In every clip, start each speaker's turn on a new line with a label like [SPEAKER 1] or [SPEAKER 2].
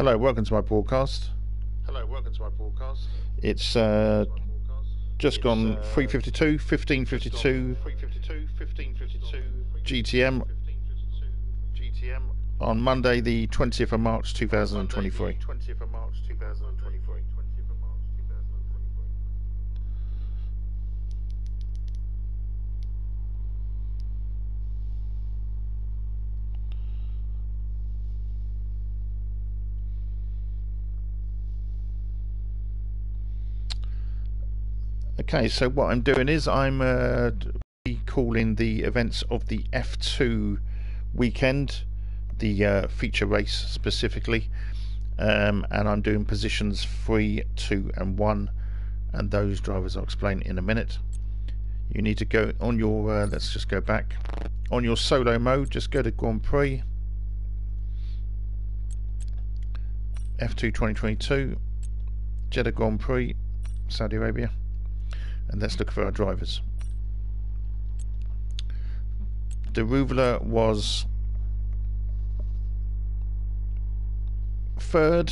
[SPEAKER 1] Hello, welcome to my broadcast. It's just gone 3:52, 15:52 GTM on Monday, the 20th of March 2023. Okay, so what I'm doing is I'm calling the events of the F2 weekend, the feature race specifically, and I'm doing positions 3, 2 and 1, and those drivers I'll explain in a minute. You need to go on your, let's just go back, on your solo mode, just go to Grand Prix, F2 2022, Jeddah Grand Prix, Saudi Arabia, and let's look for our drivers. Daruvala was third.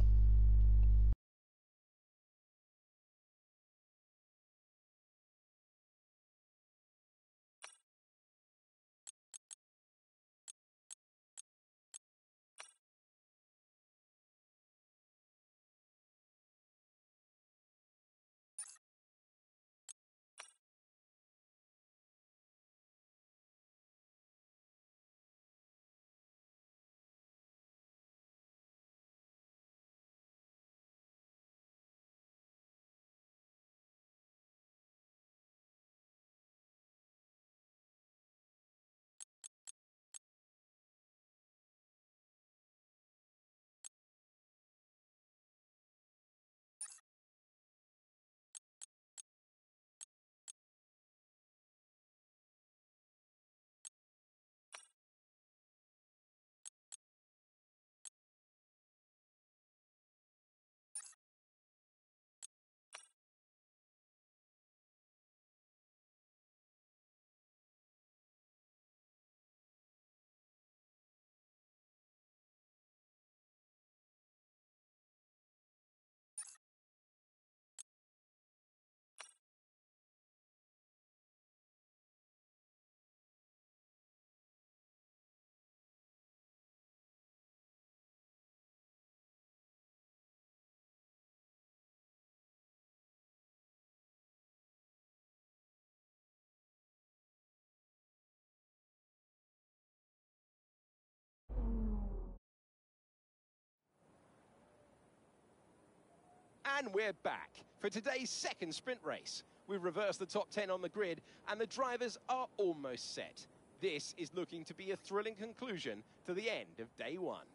[SPEAKER 2] And we're back for today's second sprint race. We've reversed the top 10 on the grid and the drivers are almost set. This is looking to be a thrilling conclusion to the end of day one.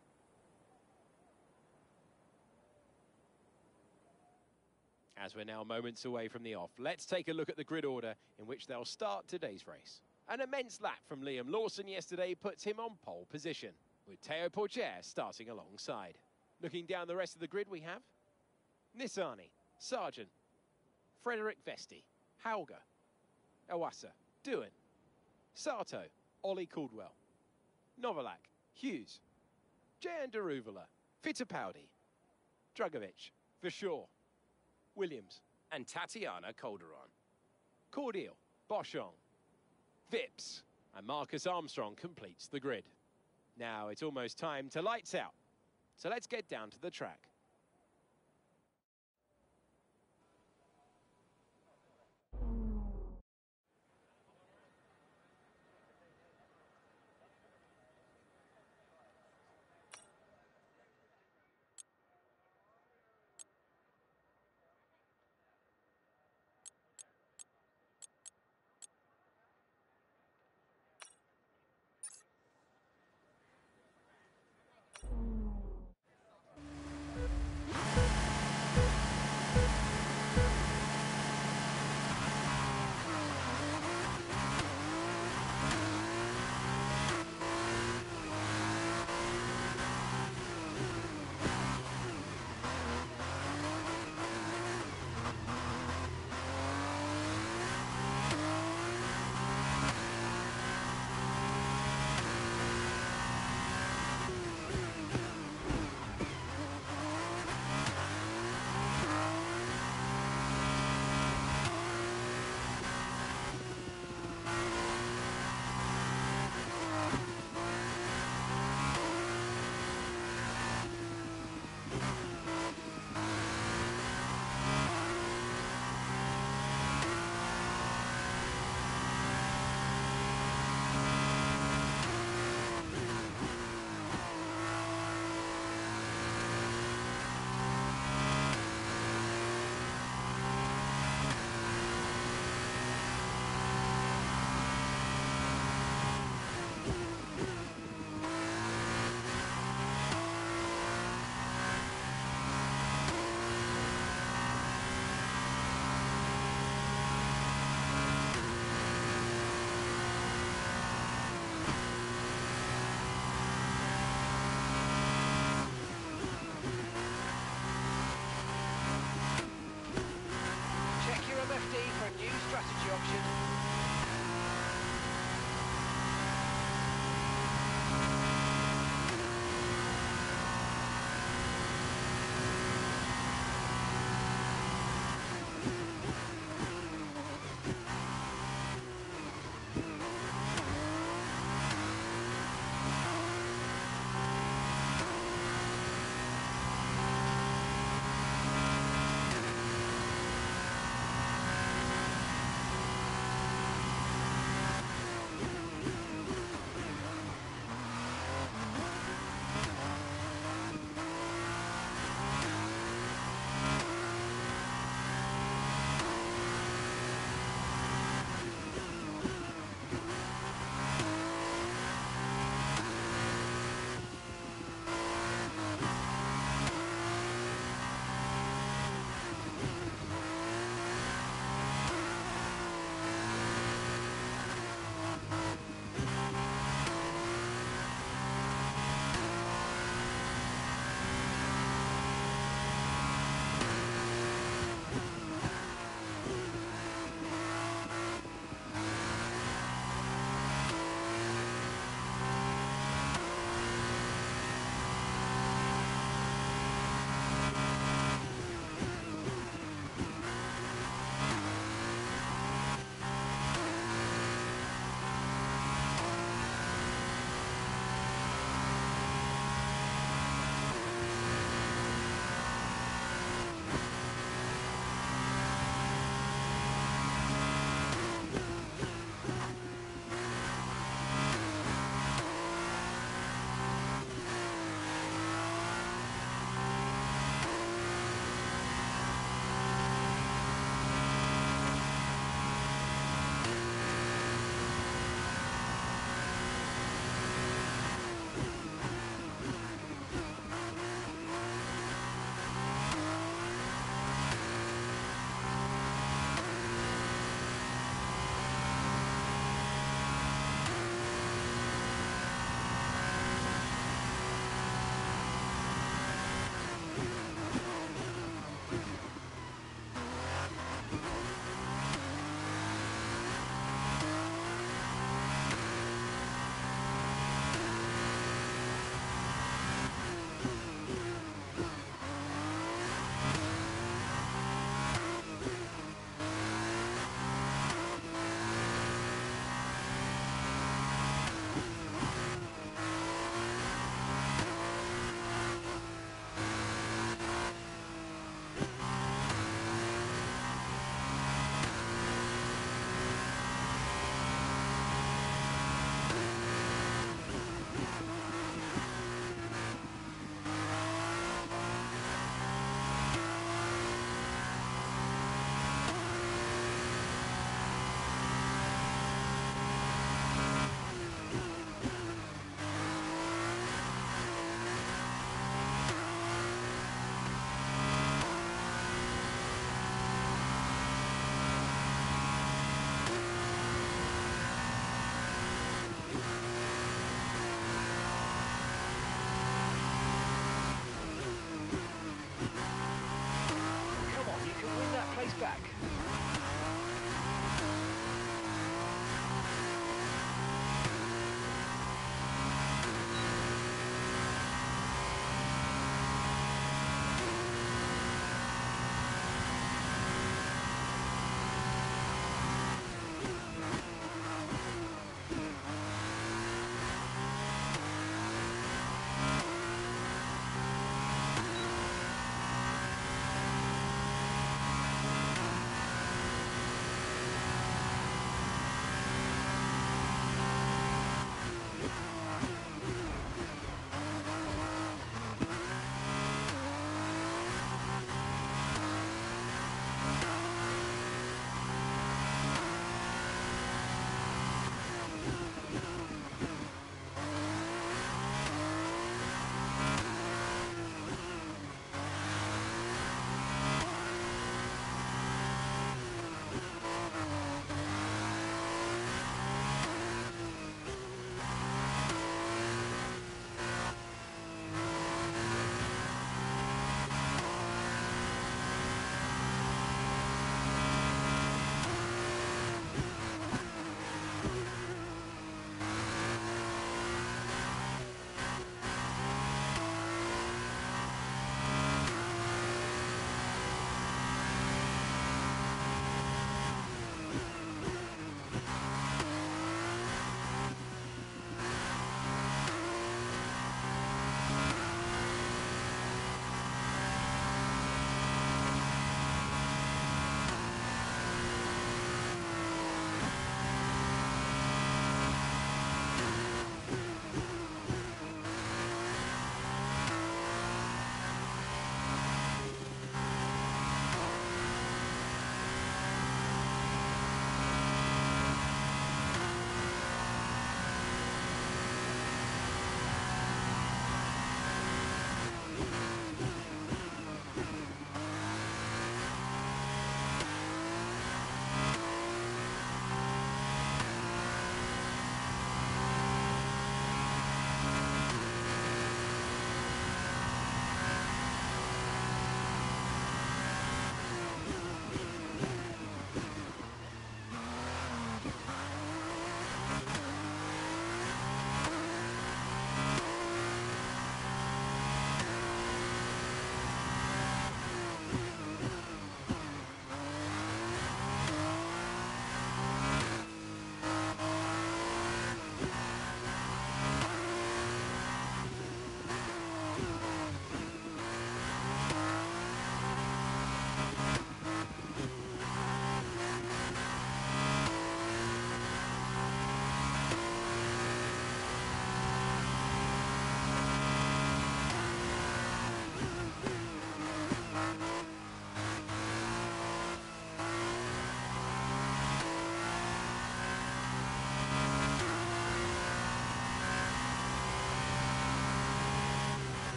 [SPEAKER 2] As we're now moments away from the off, let's take a look at the grid order in which they'll start today's race. An immense lap from Liam Lawson yesterday puts him on pole position, with Théo Pourchaire starting alongside. Looking down the rest of the grid, we have Nissany, Sargent, Frederick Vesti, Hauger, Iwasa, Doohan, Sato, Ollie Caldwell, Novalak, Hughes, Jehan Daruvala, Fittipaldi, Drugovic, Verschoor, Williams, and Tatiana Calderon. Cordial, Boschong, Vips, and Marcus Armstrong completes the grid. Now it's almost time to lights out, so let's get down to the track.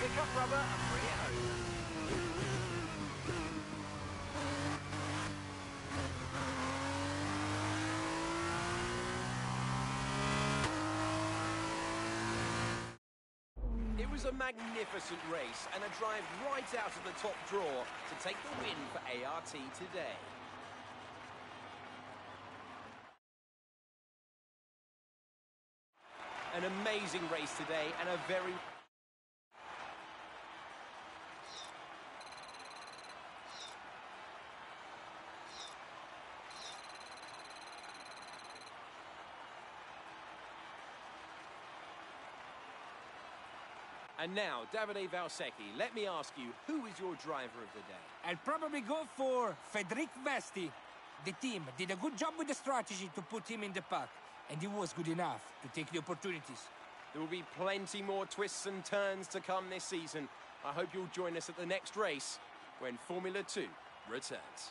[SPEAKER 2] Pick up rubber and bring it home. It was a magnificent race and a drive right out of the top draw to take the win for ART today. An amazing race today and a very... And now, Davide Valsecchi, let me ask you, who is your driver of the day?
[SPEAKER 3] I'll probably go for Federic Vesti. The team did a good job with the strategy to put him in the pack, and he was good enough to take the opportunities.
[SPEAKER 2] There will be plenty more twists and turns to come this season. I hope you'll join us at the next race when Formula 2 returns.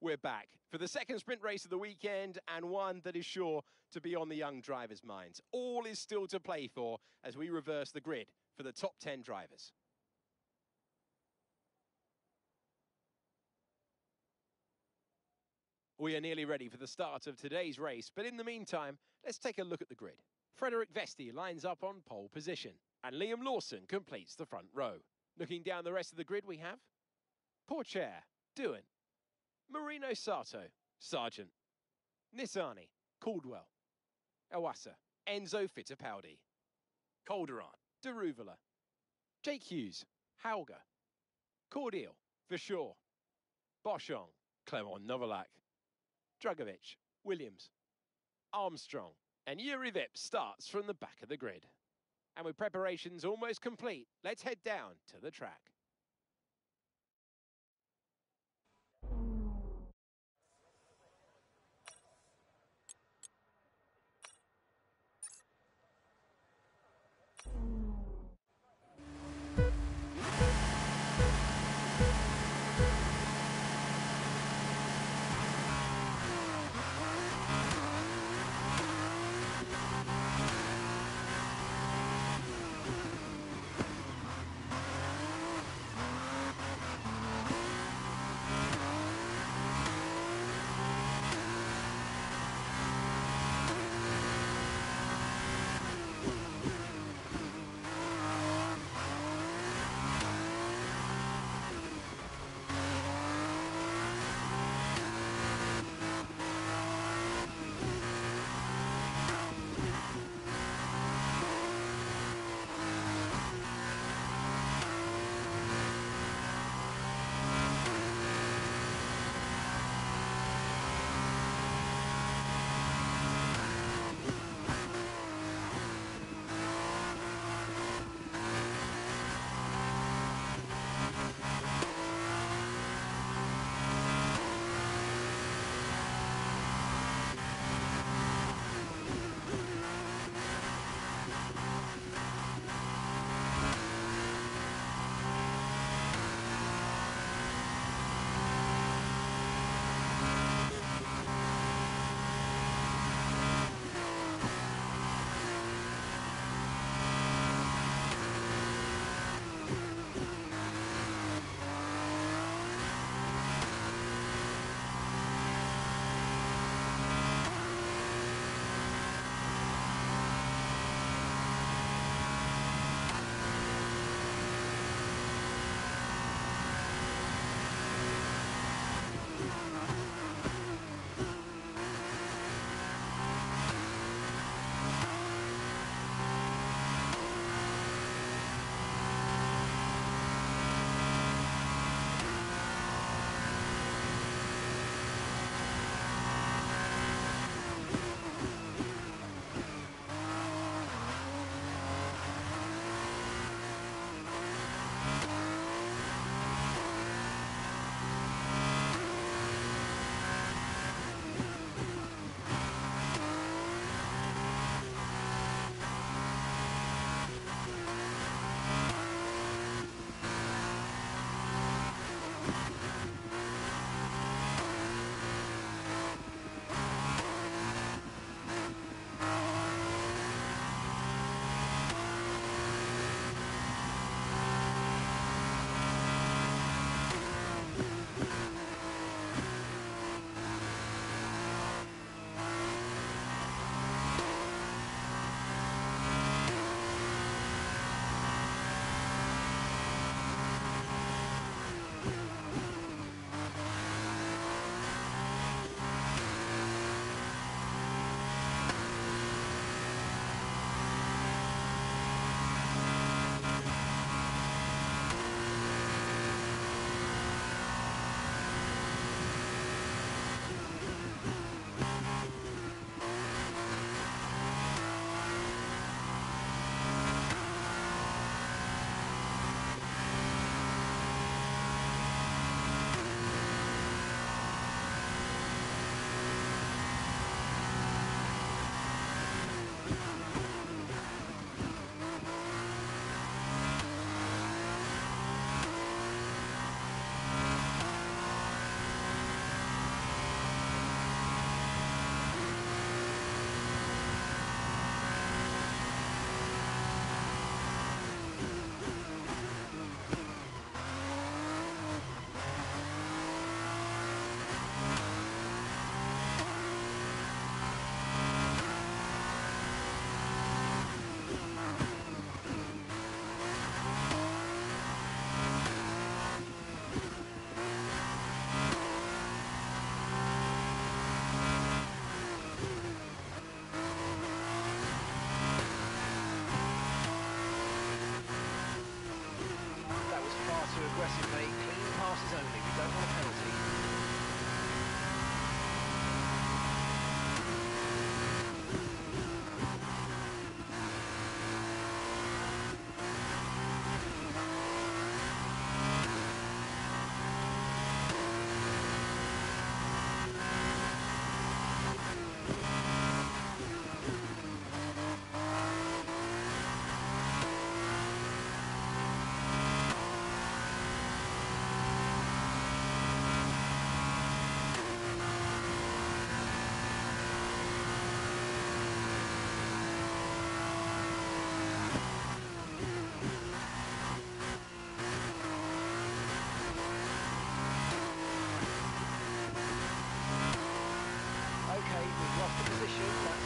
[SPEAKER 2] We're back for the second sprint race of the weekend, and one that is sure to be on the young drivers' minds. All is still to play for as we reverse the grid for the top 10 drivers. We are nearly ready for the start of today's race, but in the meantime, let's take a look at the grid. Frederik Vesti lines up on pole position, and Liam Lawson completes the front row. Looking down the rest of the grid, we have Pourchaire, Doohan, Marino Sato, Sargent, Nissany, Caldwell, Iwasa, Enzo Fittipaldi, Calderon, Daruvala, Jake Hughes, Hauger, Cordial, Verschoor, Boschong, Clement Novalak, Drugovic, Williams, Armstrong, and Juri Vips starts from the back of the grid. And with preparations almost complete, let's head down to the track.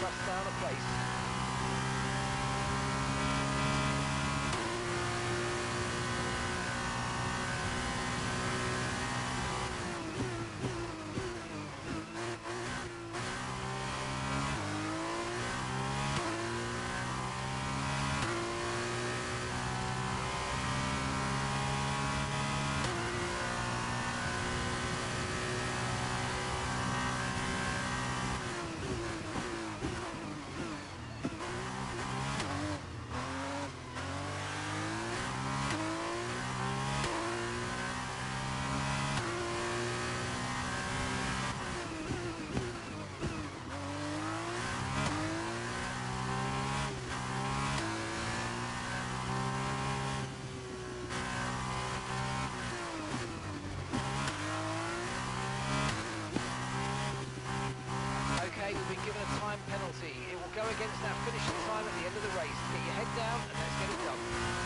[SPEAKER 2] press down a place. You'll be given a time penalty. It will go against that finishing time at the end of the race. Get your head down and let's get it done.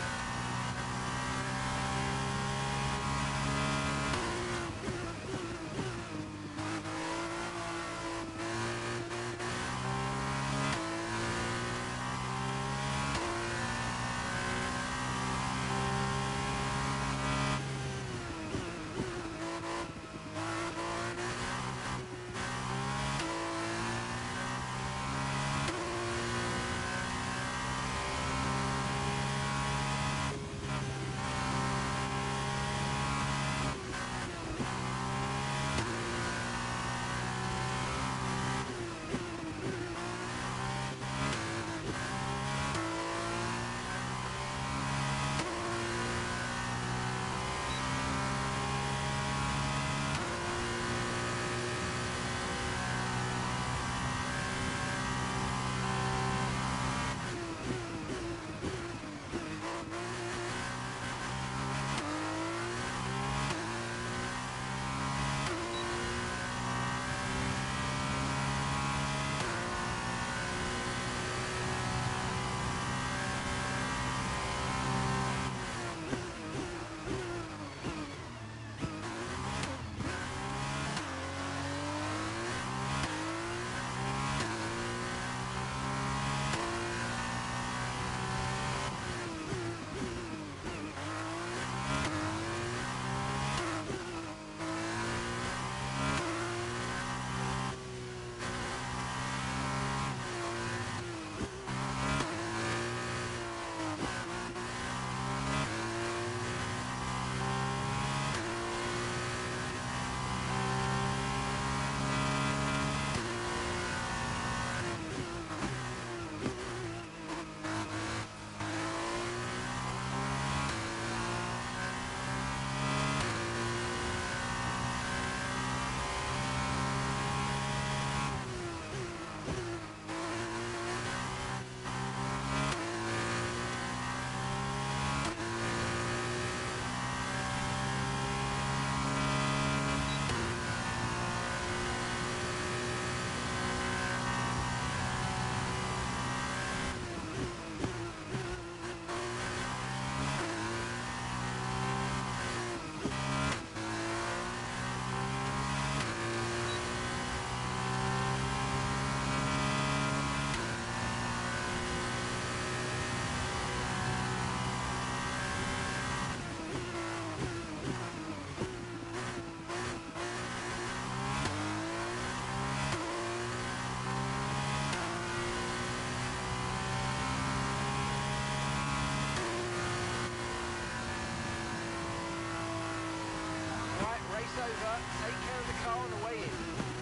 [SPEAKER 2] Over. Take care of the car on the way in.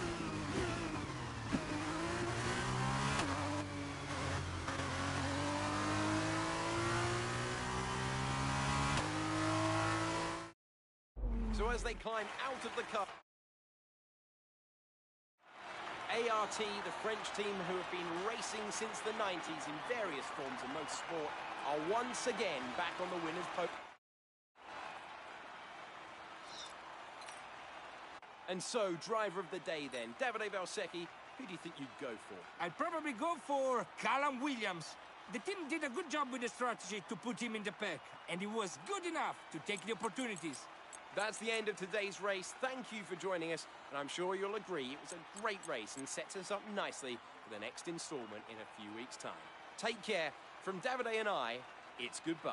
[SPEAKER 2] So as they climb out of the car, ART, the French team who have been racing since the 90s in various forms of motorsport, are once again back on the winner's podium. And so, driver of the day then, Davide Valsecchi, who do you think you'd go for?
[SPEAKER 3] I'd probably go for Callum Williams. The team did a good job with the strategy to put him in the pack, and he was good enough to take the opportunities.
[SPEAKER 2] That's the end of today's race. Thank you for joining us, and I'm sure you'll agree it was a great race and sets us up nicely for the next instalment in a few weeks' time. Take care. From Davide and I, it's goodbye.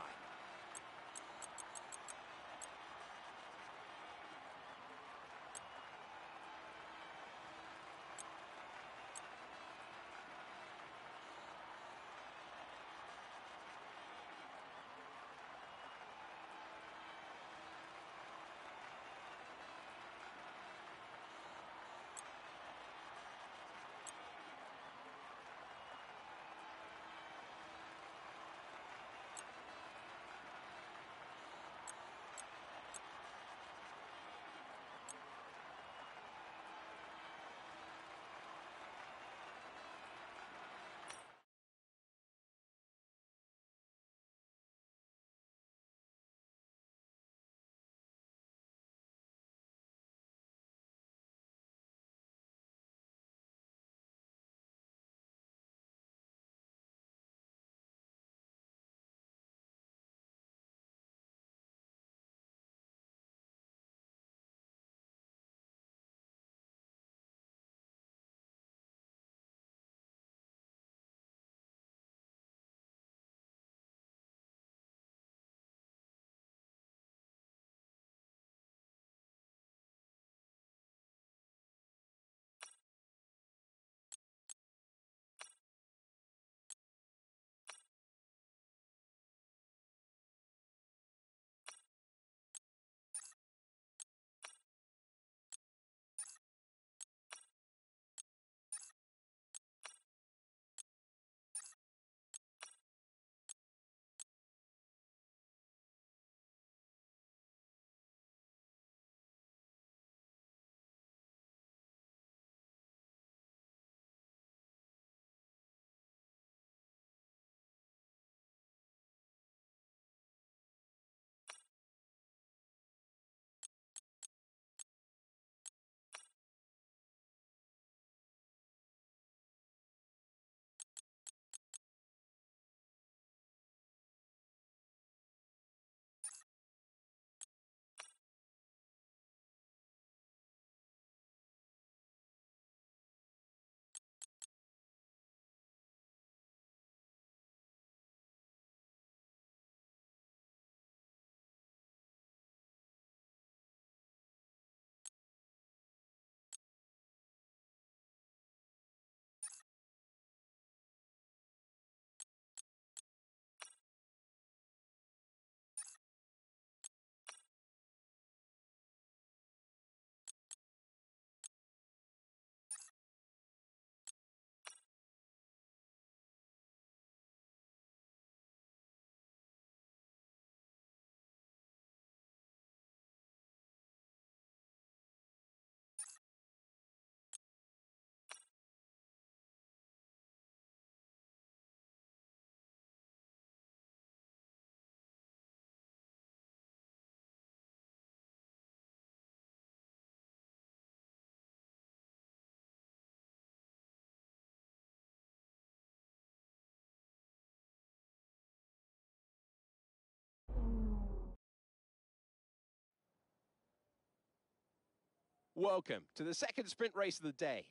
[SPEAKER 2] Welcome to the second sprint race of the day.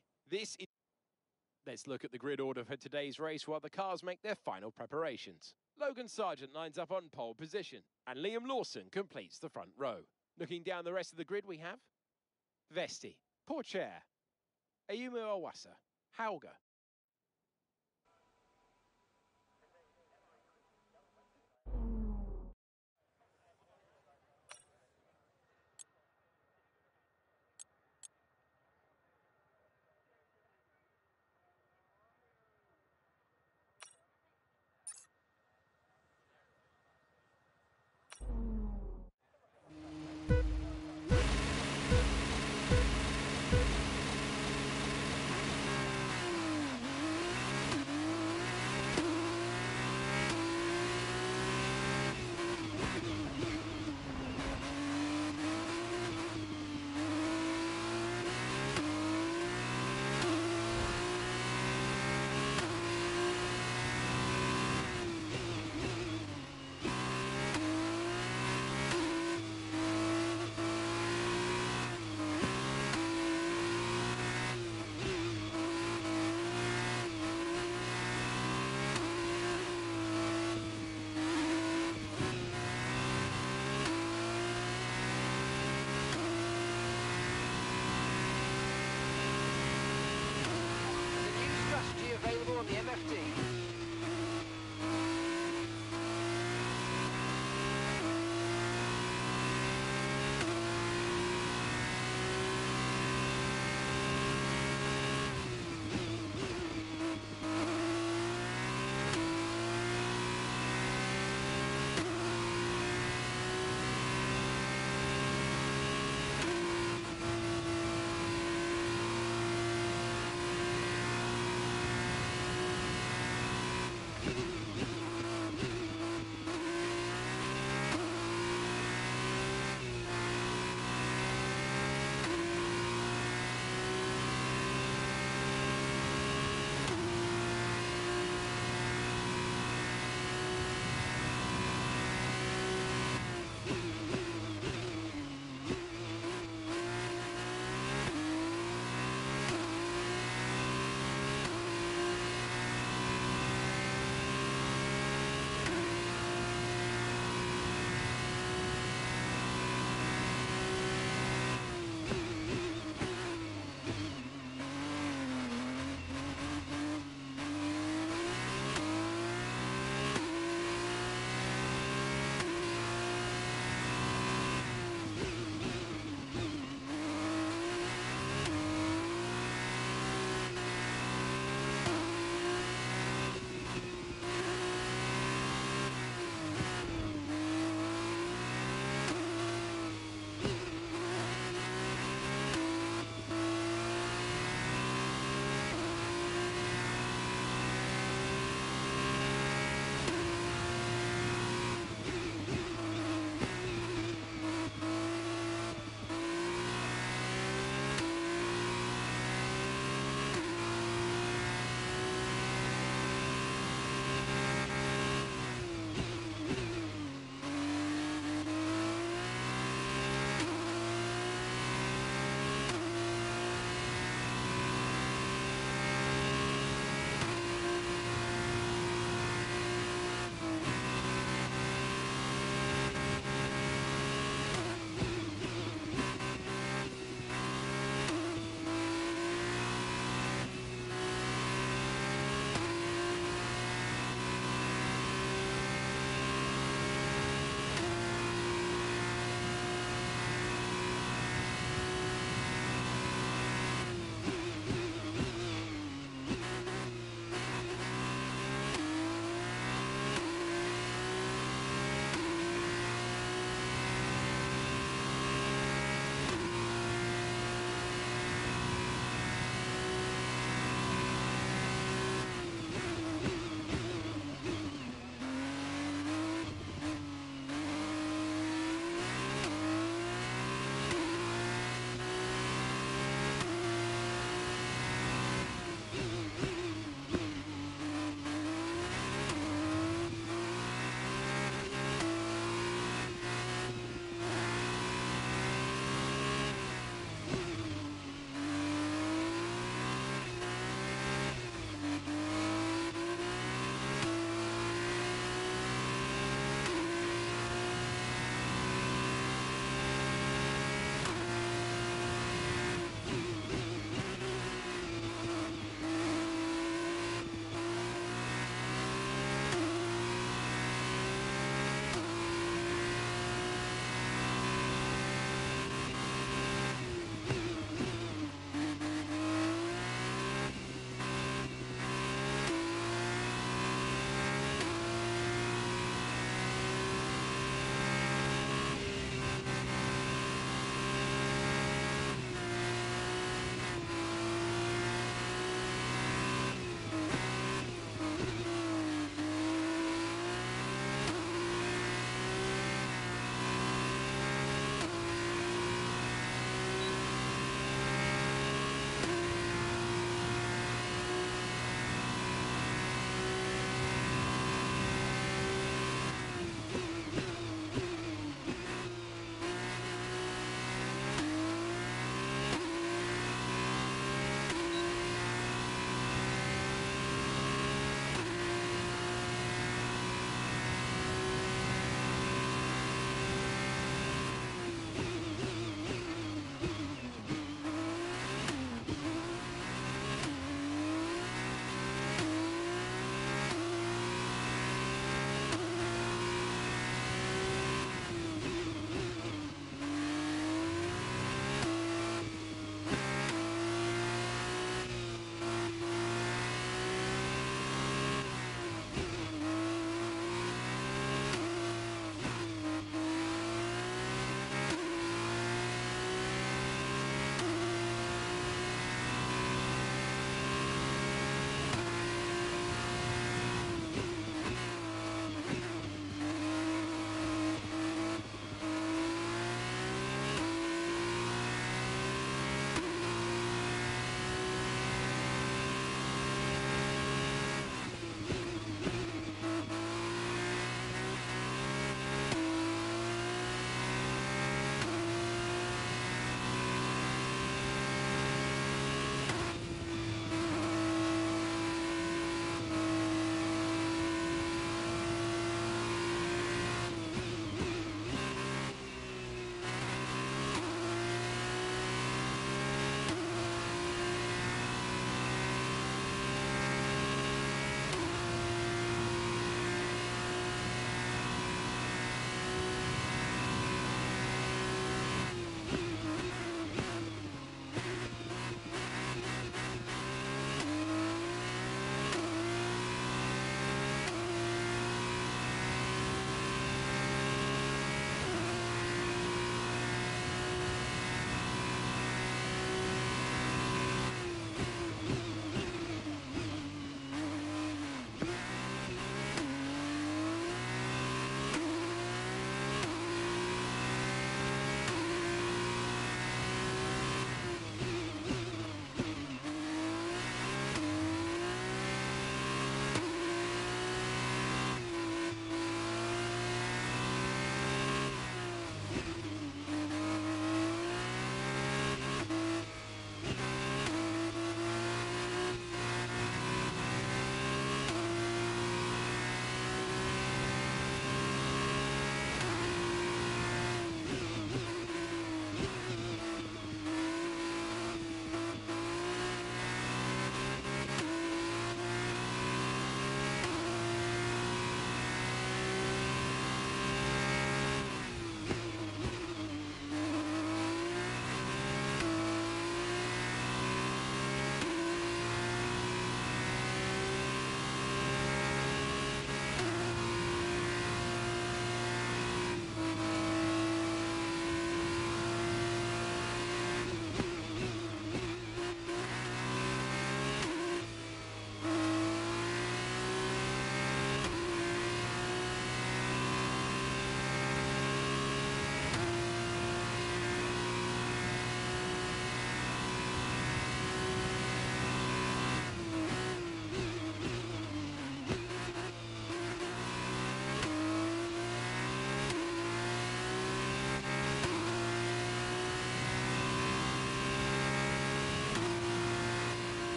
[SPEAKER 2] Let's look at the grid order for today's race while the cars make their final preparations. Logan Sargent lines up on pole position, and Liam Lawson completes the front row. Looking down the rest of the grid, we have Vesti, Pourchaire, Ayumu Awasa, Hauger,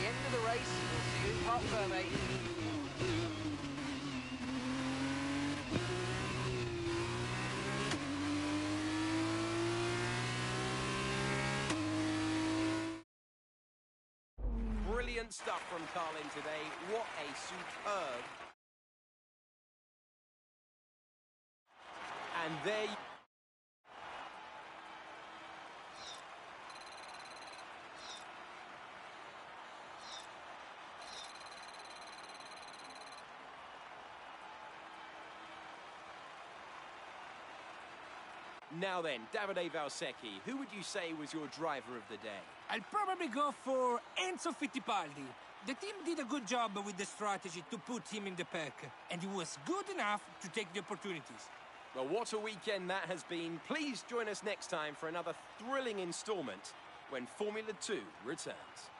[SPEAKER 4] end of the race. We'll see who's hot firm, mate.
[SPEAKER 2] Brilliant stuff from Carlin today. What a superb... And there you... Now then, Davide Valsecchi, who would you say was your driver of the day?
[SPEAKER 3] I'll probably go for Enzo Fittipaldi. The team did a good job with the strategy to put him in the pack, and he was good enough to take the opportunities.
[SPEAKER 2] Well, what a weekend that has been. Please join us next time for another thrilling installment when Formula 2 returns.